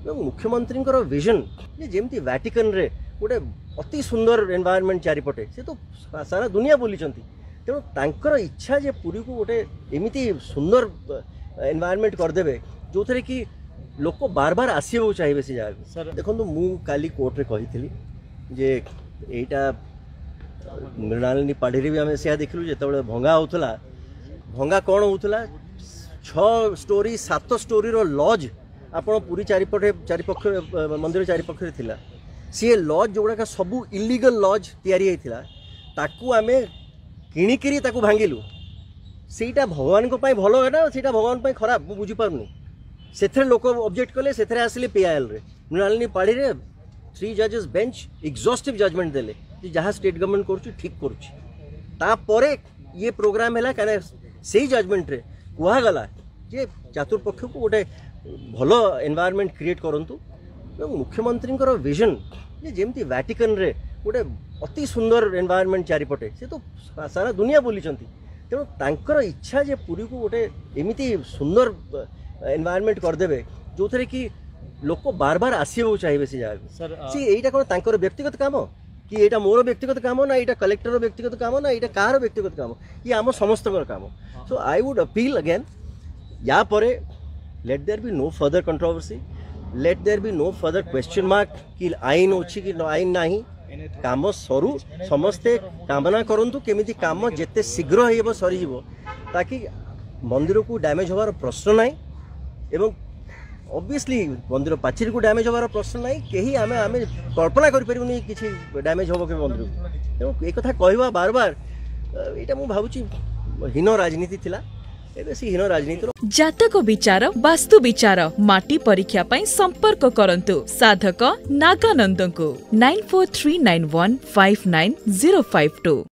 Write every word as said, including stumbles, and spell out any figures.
मुख्यमंत्री विजन जमी वाटिकन रे गोटे अति सुंदर एनवायरनमेंट चारिपटे से तो सारा दुनिया बुली तेणु तांकर इच्छा जे पुरी को गोटे एमती सुंदर एनवायरनमेंट करदे जो थे कि लोक बार बार आसो चाहिए से जगह देखो मु काली कोर्ट रे कही जे एटा मृणालिनी पाढ़ी भी आम से देखलु जो भंगा होता भंगा कौन होता छः स्टोरी सात स्टोरी रो लॉज आपण पूरी चारिपटे चारिपक्ष मंदिर चारिपक्ष थिला सी लॉज जोगुड़ा सबू इलीगल लॉज तैयारी होता ताकू आमे किणिकी ताकू भांगिलु सेटा भगवान को भल है ना सेटा भगवान को खराब मुझे बुझीपारनी से लोक ऑब्जेक्ट कले से आसिले पीआईएल रे मृणालिनी पाढ़ी रे थ्री जजेस बेंच एग्जॉस्टिव जजमेंट देले कि जहाँ स्टेट गवर्नमेंट करुच्ची ठीक करुच्ची ये प्रोग्राम है क्या से जजमेंट रे कहगला जे चतुर्पक्ष को गोटे भल एनवायरनमेंट क्रिएट करंतु मुख्यमंत्री विजन जमी वाटिकन रे गोटे अति सुंदर एनवायरनमेंट चारिपटे से तो सारा दुनिया बुली तेणु तांकर इच्छा जे पुरी को गोटे एमती सुंदर एनवायरनमेंट करदे जो थे कि लोक बार बार आसो चाहिए से जगह सी यहीटा कौन तांकर व्यक्तिगत काम कि यहाँ मोर व्यक्तिगत काम ना यहाँ कलेक्टर व्यक्तिगत काम ना यहाँ कार व्यक्तिगत काम ये आम समस्त काम so I would appeal again या परे let there be no further controversy let there be no further question mark कि आईन अच्छी कि आईन नहीं काम सरू समस्ते कामना करंतु केमिति काम जेते शीघ्र हेबो सरी जीवो ताकि मंदिर को डैमेज होवार प्रश्न नहीं एवं ऑब्वियसली मंदिर पाचेरी को डैमेज होवार प्रश्न नहीं कहीं आमे आमे कल्पना करि परिबुनी किछि डैमेज होबो के मंदिर तेणु ए कथा कहवा बार बार एटा मु भाबुची हीन राजनीति थिला एबेसी हीन राजनीति जातक विचार वास्तु विचार माटी परीक्षा पई संपर्क करंतु साधक नागानंद को nine four three nine one five nine zero five to.